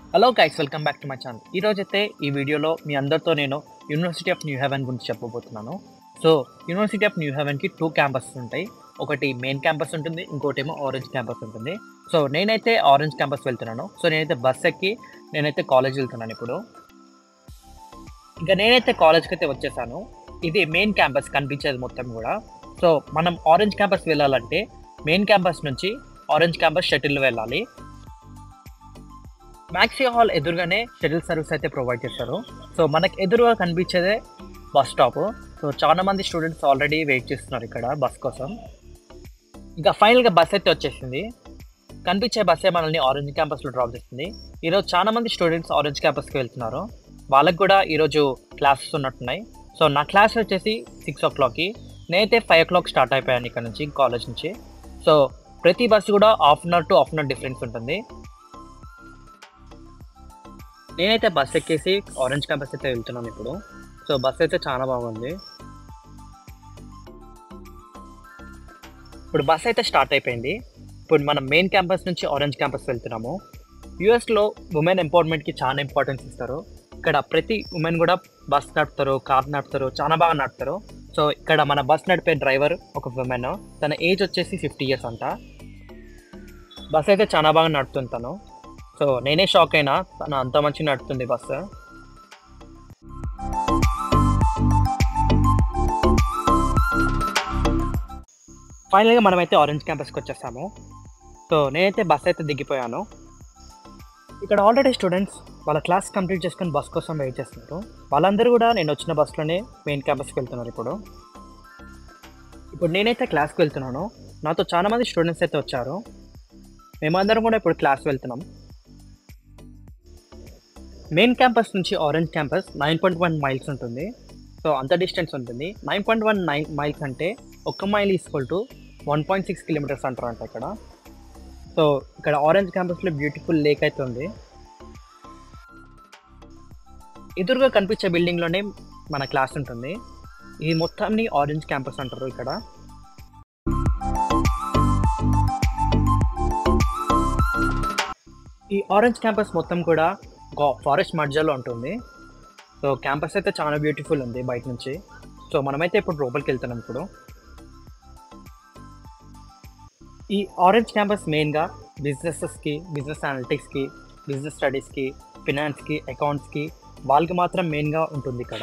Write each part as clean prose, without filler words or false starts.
Hello guys, welcome back to my channel. ఈరోజైతే ఈ వీడియోలో మీ అందరితో నేను యూనివర్సిటీ ఆఫ్ న్యూ హెవెన్ గురించి చెప్పబోతున్నాను. సో యూనివర్సిటీ ఆఫ్ న్యూ హెవెన్కి 2 క్యాంపసెస్ ఉంటాయి. ఒకటి మెయిన్ క్యాంపస్ ఉంటుంది, ఇంకోటేమో ఆరెంజ్ క్యాంపస్ ఉంటుంది. సో నేనైతే ఆరెంజ్ క్యాంపస్ వెళ్తున్నాను. సో నేనైతే బస్ ఎక్కి నేనైతే కాలేజ్ వెళ్తున్నాను ఇప్పుడు. ఇంకా నేనైతే కాలేజ్కి అయితే వచ్చేసాను. ఇది మెయిన్ క్యాంపస్ కనిపించేది మొత్తం కూడా. సో మనం ఆరెంజ్ క్యాంపస్ వెళ్ళాలంటే మెయిన్ క్యాంపస్ నుంచి ఆరెంజ్ క్యాంపస్ షటిల్ వెళ్ళాలి. మ్యాక్సీ హాల్ ఎదురుగానే షటిల్ సర్వీస్ అయితే ప్రొవైడ్ చేస్తారు. సో మనకు ఎదురుగా కనిపించేదే బస్ స్టాప్. సో చాలా మంది స్టూడెంట్స్ ఆల్రెడీ వెయిట్ చేస్తున్నారు ఇక్కడ బస్ కోసం. ఇంకా ఫైనల్గా బస్ అయితే వచ్చేసింది. కనిపించే బస్సే మనల్ని ఆరెంజ్ క్యాంపస్లో డ్రాప్ చేస్తుంది. ఈరోజు చాలా మంది స్టూడెంట్స్ ఆరెంజ్ క్యాంపస్కి వెళ్తున్నారు. వాళ్ళకి కూడా ఈరోజు క్లాసెస్ ఉన్నట్టున్నాయి. సో నా క్లాస్ వచ్చేసి 6 o'clockకి, నేనైతే 5 o'clock స్టార్ట్ అయిపోయాను ఇక్కడ నుంచి కాలేజ్ నుంచి. సో ప్రతి బస్సు కూడా half an hour to half an hour difference ఉంటుంది. నేనైతే బస్ ఎక్కేసి ఆరెంజ్ క్యాంపస్ అయితే వెళ్తున్నాను ఇప్పుడు. సో బస్ అయితే చాలా బాగుంది. ఇప్పుడు బస్ అయితే స్టార్ట్ అయిపోయింది. ఇప్పుడు మనం మెయిన్ క్యాంపస్ నుంచి ఆరెంజ్ క్యాంపస్ వెళ్తున్నాము. యూఎస్లో ఉమెన్ ఎంపవర్మెంట్కి చాలా ఇంపార్టెన్స్ ఇస్తారు. ఇక్కడ ప్రతి ఉమెన్ కూడా బస్ నడుపుతారు, కార్ నడుపుతారు, చాలా బాగా నడుపుతారు. సో ఇక్కడ మన బస్ నడిపే డ్రైవర్ ఒక ఉమెన్, తన ఏజ్ వచ్చేసి 50 years అంట. బస్ అయితే చాలా బాగా నడుపుతుంది తను. సో నేనే షాక్ అయినా, తను అంత మంచిగా నడుపుతుంది బస్సు. ఫైనల్గా మనమైతే ఆరెంజ్ క్యాంపస్కి వచ్చేసాము. సో నేనైతే బస్ అయితే దిగిపోయాను. ఇక్కడ ఆల్రెడీ స్టూడెంట్స్ వాళ్ళ క్లాస్ కంప్లీట్ చేసుకొని బస్ కోసం వెయిట్ చేస్తున్నారు. వాళ్ళందరూ కూడా నేను వచ్చిన బస్సులోనే మెయిన్ క్యాంపస్కి వెళ్తున్నారు ఇప్పుడు నేనైతే క్లాస్కి వెళ్తున్నాను. నాతో చాలా మంది స్టూడెంట్స్ అయితే వచ్చారు. మేమందరం కూడా ఇప్పుడు క్లాస్ వెళ్తున్నాం. మెయిన్ క్యాంపస్ నుంచి ఆరెంజ్ క్యాంపస్ 9.1 miles ఉంటుంది. సో అంత డిస్టెన్స్ ఉంటుంది. 9.19 miles అంటే 1 mile ఈక్వల్ టు 1.6 kilometers అంటారంట ఇక్కడ. సో ఇక్కడ ఆరెంజ్ క్యాంపస్లో బ్యూటిఫుల్ లేక్ అయితే ఉంది. ఎదురుగా కనిపించే బిల్డింగ్లోనే మన క్లాస్ ఉంటుంది. ఇది మొత్తాన్ని ఆరెంజ్ క్యాంపస్ అంటారు ఇక్కడ. ఈ ఆరెంజ్ క్యాంపస్ మొత్తం కూడా ఒక ఫారెస్ట్ మధ్యలో ఉంటుంది. సో క్యాంపస్ అయితే చాలా బ్యూటిఫుల్ ఉంది బయట నుంచి. సో మనమైతే ఇప్పుడు లోపలికి వెళ్తున్నాం ఇప్పుడు. ఈ ఆరెంజ్ క్యాంపస్ మెయిన్గా బిజినెసెస్కి, బిజినెస్ అనలిటిక్స్కి, బిజినెస్ స్టడీస్కి, ఫినాన్స్కి, అకౌంట్స్కి వాళ్ళకి మాత్రం మెయిన్గా ఉంటుంది ఇక్కడ.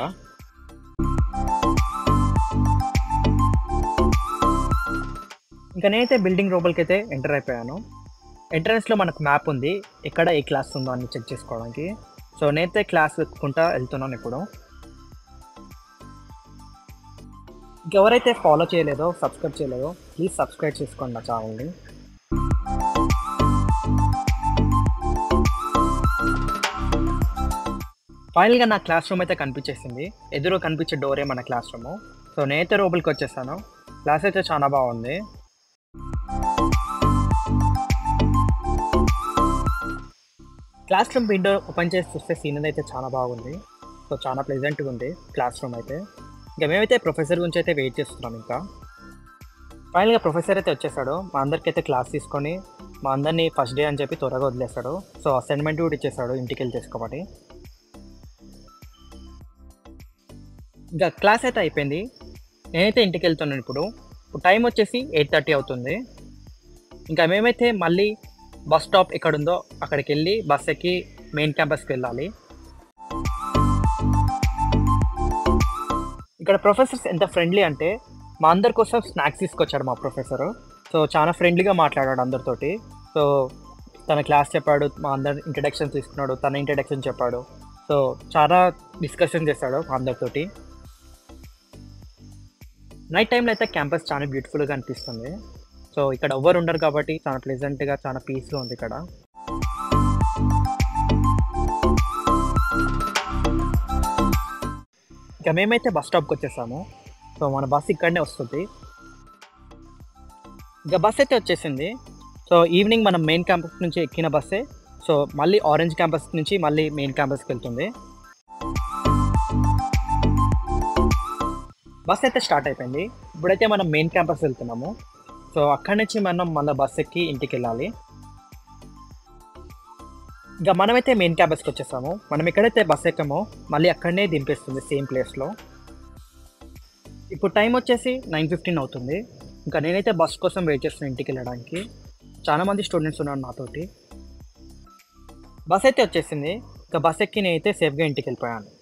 ఇంకా నేనైతే బిల్డింగ్ లోపలికి అయితే ఎంటర్ అయిపోయాను. ఎంట్రన్స్లో మనకు మ్యాప్ ఉంది, ఎక్కడ ఏ క్లాస్ ఉందో అని చెక్ చేసుకోవడానికి. సో నేనైతే క్లాస్ వెతుక్కుంటా వెళ్తున్నాను ఇప్పుడు. ఇంకెవరైతే ఫాలో చేయలేదో, సబ్స్క్రైబ్ చేయలేదో ప్లీజ్ సబ్స్క్రైబ్ చేసుకోండి నా ఛానల్ని. ఫైనల్గా నా క్లాస్ రూమ్ అయితే కనిపించేసింది. ఎదురు కనిపించే డోరే మన క్లాస్ రూము. సో నేనైతే లోపలికి వచ్చేసాను. క్లాస్ అయితే చాలా బాగుంది. క్లాస్ రూమ్ విండో ఓపెన్ చేసి చూస్తే సీనరీ అయితే చాలా బాగుంది. సో చాలా ప్లెజెంట్గా ఉంది క్లాస్ రూమ్ అయితే. ఇంకా మేమైతే ప్రొఫెసర్ గురించి అయితే వెయిట్ చేస్తున్నాం. ఇంకా ఫైనల్గా ప్రొఫెసర్ అయితే వచ్చేసాడు. మా అందరికీ అయితే క్లాస్ తీసుకొని మా అందరినీ ఫస్ట్ డే అని చెప్పి త్వరగా వదిలేస్తాడు. సో అసైన్మెంట్ కూడా ఇచ్చేసాడు ఇంటికి వెళ్ళి చేసుకోబట్టి. ఇంకా క్లాస్ అయితే అయిపోయింది. నేనైతే ఇంటికి వెళ్తున్నాను ఇప్పుడు. టైం వచ్చేసి 8:30 అవుతుంది. ఇంకా మేమైతే మళ్ళీ బస్ స్టాప్ ఎక్కడుందో అక్కడికి వెళ్ళి బస్ ఎక్కి మెయిన్ క్యాంపస్కి వెళ్ళాలి. ఇక్కడ ప్రొఫెసర్స్ ఎంత ఫ్రెండ్లీ అంటే మా అందరి కోసం స్నాక్స్ తీసుకొచ్చాడు మా ప్రొఫెసర్. సో చాలా ఫ్రెండ్లీగా మాట్లాడాడు అందరితోటి. సో తన క్లాస్ చెప్పాడు, మా అందరి ఇంట్రడక్షన్ తీసుకున్నాడు, తన ఇంట్రడక్షన్ చెప్పాడు. సో చాలా డిస్కషన్ చేశాడు మా అందరితోటి. నైట్ టైంలో అయితే క్యాంపస్ చాలా బ్యూటిఫుల్గా అనిపిస్తుంది. సో ఇక్కడ ఎవ్వరు ఉండరు కాబట్టి చాలా ప్లెజెంట్గా, చాలా పీస్గా ఉంది ఇక్కడ. ఇక మేమైతే బస్ స్టాప్కి వచ్చేసాము. సో మన బస్ ఇక్కడనే వస్తుంది. ఇక బస్ అయితే వచ్చేసింది. సో ఈవినింగ్ మనం మెయిన్ క్యాంపస్ నుంచి ఎక్కిన బస్సే సో మళ్ళీ ఆరెంజ్ క్యాంపస్ నుంచి మళ్ళీ మెయిన్ క్యాంపస్కి వెళ్తుంది. బస్ అయితే స్టార్ట్ అయిపోయింది. ఇప్పుడైతే మనం మెయిన్ క్యాంపస్ వెళ్తున్నాము. సో అక్కడి నుంచి మనం మళ్ళీ బస్ ఎక్కి ఇంటికి వెళ్ళాలి. ఇక మనమైతే మెయిన్ క్యాంపస్కి వచ్చేసాము. మనం ఎక్కడైతే బస్ ఎక్కామో మళ్ళీ అక్కడనే దింపేస్తుంది సేమ్ ప్లేస్లో. ఇప్పుడు టైం వచ్చేసి 9:15 అవుతుంది. ఇంకా నేనైతే బస్ కోసం వెయిట్ చేస్తున్నాను ఇంటికి వెళ్ళడానికి. చాలామంది స్టూడెంట్స్ ఉన్నారు నాతోటి. బస్ అయితే వచ్చేసింది. ఇంకా బస్ ఎక్కి నేనైతే సేఫ్గా ఇంటికి వెళ్ళిపోయాను.